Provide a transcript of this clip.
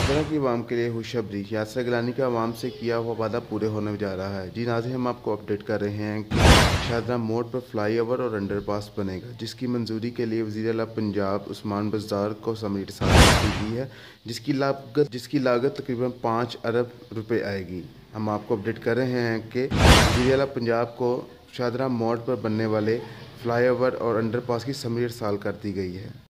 طرح کی عوام کے لیے خوشخبری، یاسر گیلانی کا عوام سے کیا ہوا وعدہ پورے ہونے جا رہا ہے۔ جی ناظرین، ہم آپ کو اپڈیٹ کر رہے ہیں کہ شاہدرہ موڑ پر فلائی اوور اور انڈر پاس بنے گا، جس کی منظوری کے لیے وزیر اعلیٰ پنجاب عثمان بزدار کو سمری رسالت کی گئی ہے، جس کی لاگت تقریباً 5 ارب روپے آئے گی۔ ہم آپ کو اپڈیٹ کر رہے ہیں کہ وزیر اعلیٰ پنجاب کو شاہدرہ موڑ پر بننے والے فلائی اوور اور انڈر پاس کی سمری ارسال کر دی گئی ہے۔